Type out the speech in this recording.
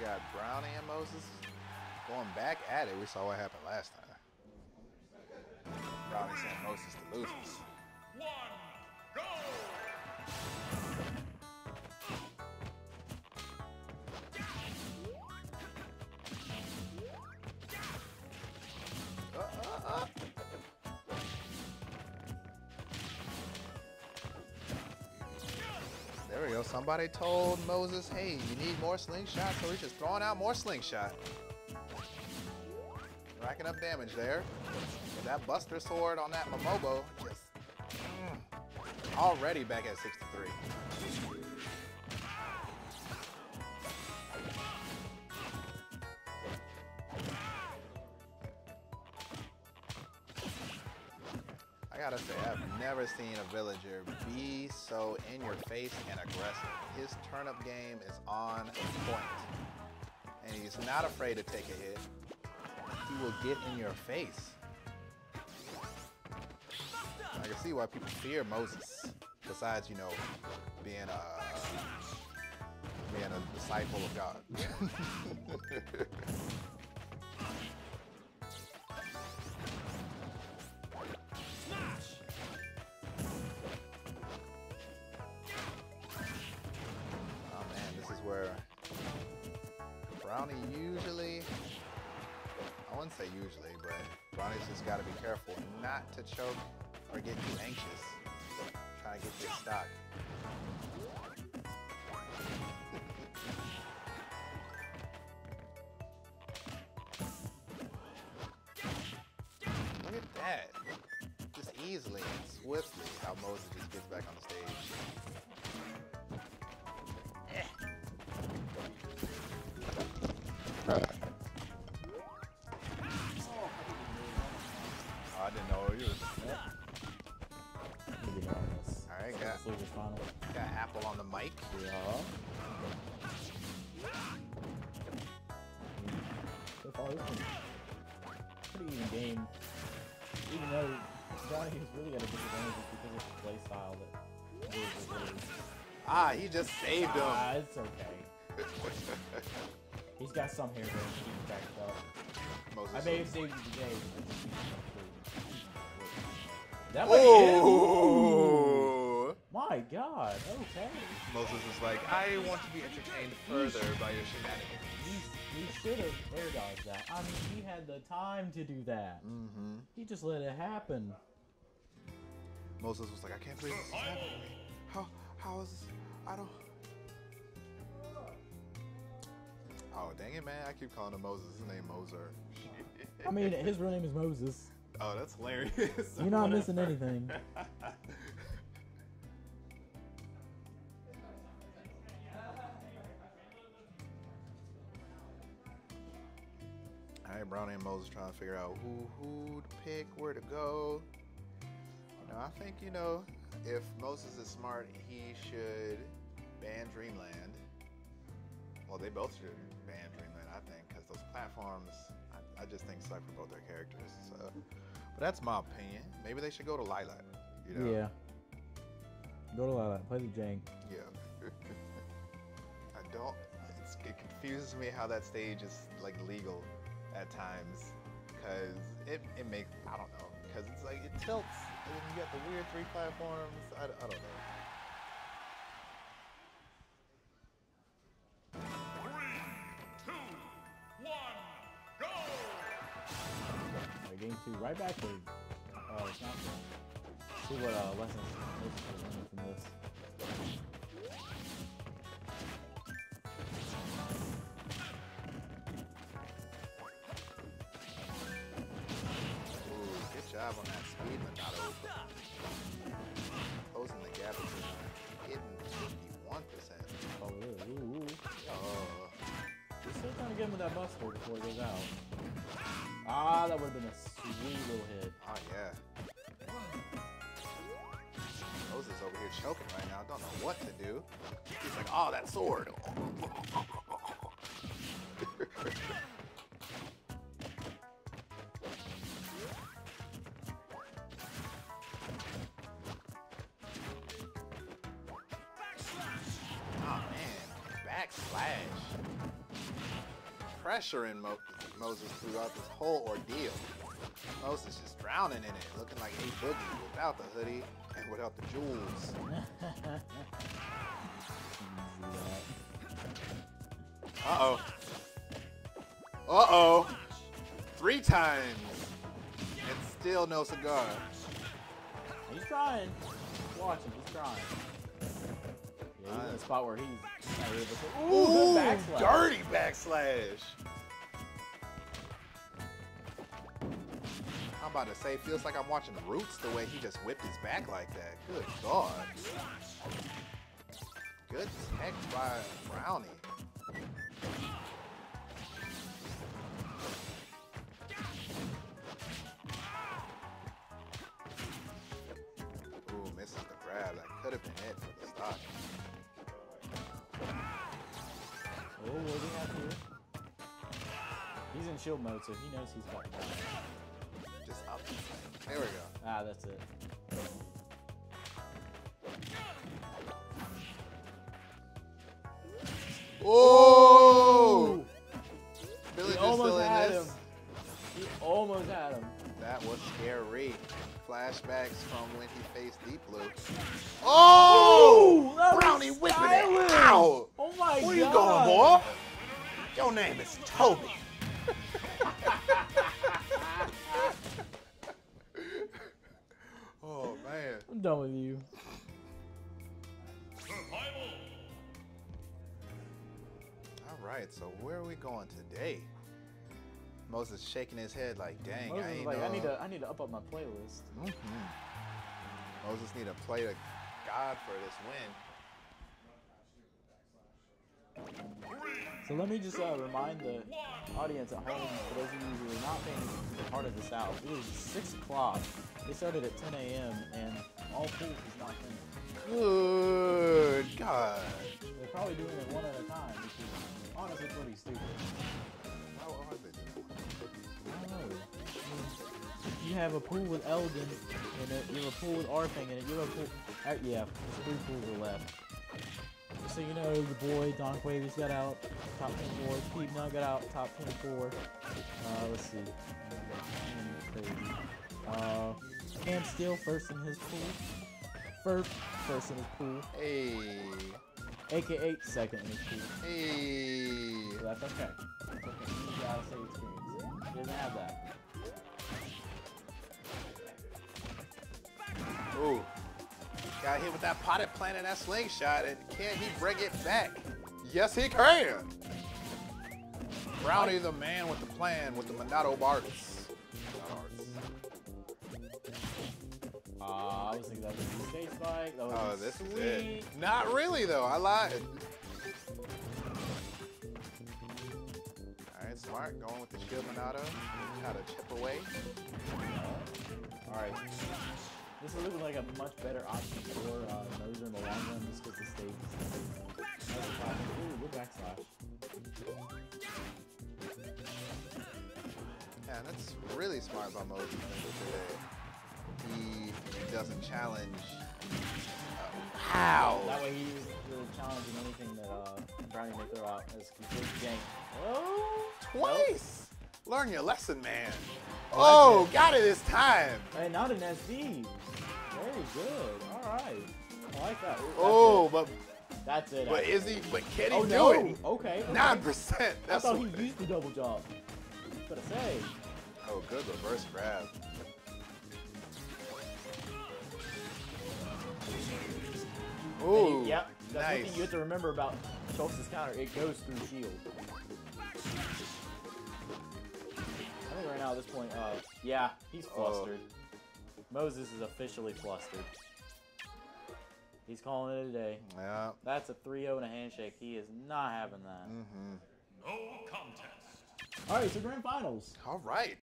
got Brownie and Moses going back at it. We saw what happened last time. Brownie sent Moses to losers. There we go. Somebody told Moses, hey, you need more slingshot, so he's just throwing out more slingshot. Racking up damage there. With that Buster Sword on that Momobo, just already back at 63. I gotta say, I've never seen a villager be so in your face and aggressive. His turnip game is on point. And he's not afraid to take a hit. He will get in your face. I can see why people fear Moses. Besides, you know, being a disciple of God. Where Brownie usually, I wouldn't say usually, but Brownie's just got to be careful not to choke or get too anxious trying to get this stock. Look at that. Just easily and swiftly how Moses just gets back on the stage. I didn't know you was. Alright, got Apple on the mic. Yeah. So far, this is a pretty even game. Even though Johnny is really at a disadvantage because of his play style that Ah, he just saved him. Ah, it's okay. He's got some hair there to keep him backed up. Moses I may have saved you today. That oh! My God, okay. Moses is like, I want to be entertained further by your shenanigans. He should have air dodged that. I mean, he had the time to do that. Mm-hmm. He just let it happen. Moses was like, I can't believe this is happening to me. How is this? I don't... Oh, dang it, man. I keep calling him Moses. His name Moser. I mean, his real name is Moses. Oh, that's hilarious. You're not missing anything. All right, Brownie and Moses trying to figure out who to pick, where to go. You know, I think, you know, if Moses is smart, he should ban Dreamland. Well, they both should ban Dreamland, I think, because those platforms, I just think suck for both their characters. So, but that's my opinion. Maybe they should go to Lilac. You know? Yeah. Go to Lilac. Play the jank. Yeah. I don't. It confuses me how that stage is like legal at times, because it makes, I don't know, because it's like it tilts and then you got the weird 3 platforms. I don't know. 3, 2, 1, go! Game 2, right back to Snapchat. See what lessons Moses is learning from this. Ooh, good job on that speed, Minato. Closing the gap between hitting 51%. Oh, really? Ooh. Oh. Just still trying to get him with that buster before it goes out. Ah, that would have been a sweet little hit. Oh, yeah. Moses over here choking right now. Don't know what to do. He's like, oh, that sword. Oh, man. Backslash. pressuring Moses throughout this whole ordeal. Moses just drowning in it, looking like a boogie without the hoodie and without the jewels. Uh-oh. Uh-oh. 3 times. And still no cigar. He's trying. Watch him. He's trying. Yeah, he's in a spot where he's not able to. Ooh, good backslash. Dirty backslash. I'm about to say, feels like I'm watching Roots the way he just whipped his back like that. Good God. Good tech by Brownie. Ooh, misses the grab. That could have been it for the stock. Oh, what do we have here? He's in shield mode, so he knows he's got it. Just up. There we go. Ah, that's it. Oh! Billy He just almost still in had this. him. He almost had him. That was scary. Flashbacks from when he faced Deep Blue. Oh! that was Brownie whipping stylish. it out! Oh my god! Where you going, boy? Your name is Toby. Oh, man. I'm done with you. Survival. All right, so where are we going today? Moses shaking his head like, dang, Moses I was ain't like, know. I need to up my playlist. Moses need to play to God for this win. So let me just remind the audience at home, for those of you who are not paying attention to part of the South, it is 6 o'clock. They started at 10 a.m. and all pools is not finished. Good God. They're probably doing it one at a time, which is honestly pretty stupid. How are they doing? I don't know. I mean, you have a pool with Elgin in it, you have a pool with Arfang in it, you have a pool. Yeah, there's 3 pools are left. Just so you know, your boy Don Quavius got out, top 24. Pete Nut got out, top 24. Let's see. Crazy. Cam Steele first in his pool. First in his pool. Hey. AKA second in his pool. Hey. So that's okay. That's okay. He's got a save experience. He doesn't have that. Ooh. Got hit with that potted plant and that slingshot, and can he bring it back? Yes, he can. Brownie the man with the plan with the Monado Barts. I was thinking that was a stage spike. That was Oh, this sweet. is it. Not really, though. I lied. All right, smart. Going with the shield Monado. How to chip away. Alright. This is looking like a much better option for Moser in the long run just because the stage. Ooh, good backslash. Yeah, that's really smart by Moses today. He doesn't challenge. Wow. That way he's really challenging anything that Brownie may throw out as complete jank. Oh! Twice. Learn your lesson, man. Oh, got it this time. Hey, not an SD. Very good. Alright. I like that. Ooh, Oh, but that's it. but is he? But can he Oh, do no. it? Okay. 9%. I That's thought what- he used the double jump. What I say? Oh, good reverse grab. Ooh, Yep. That's one nice. thing you have to remember about Schultz's counter. It goes through shield. I think right now at this point, yeah, he's flustered. Moses is officially flustered. He's calling it a day. Yeah. That's a 3-0 and a handshake. He is not having that. No contest. All right, so grand finals. All right.